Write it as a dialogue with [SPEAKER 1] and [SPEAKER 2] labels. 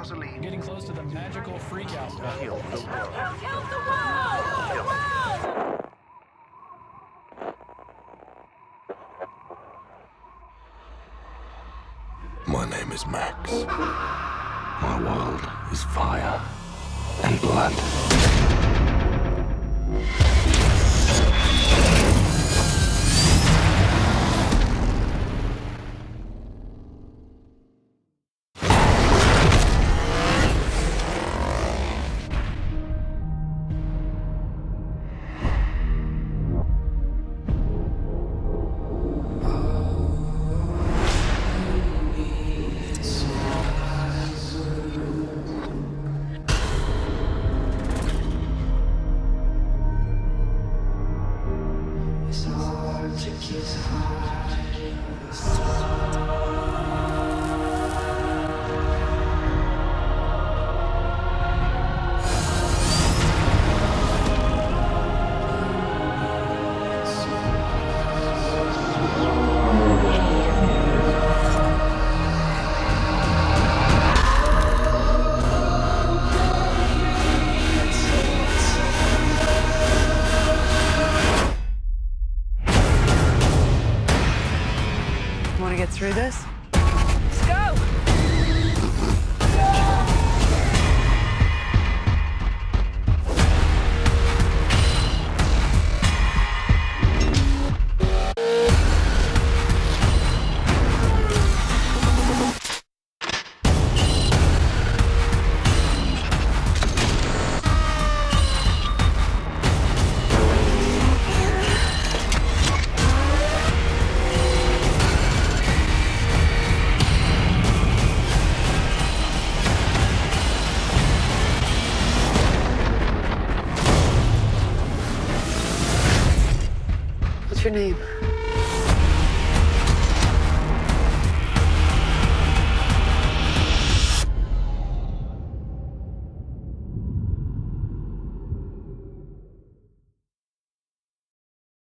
[SPEAKER 1] gasoline.
[SPEAKER 2] Getting close to the magical freakout.
[SPEAKER 1] Kill the world.
[SPEAKER 3] Kill the world!
[SPEAKER 4] My name is Max. My world is fire and blood.
[SPEAKER 5] Want to get through this?
[SPEAKER 3] Let's go!
[SPEAKER 5] What's your name?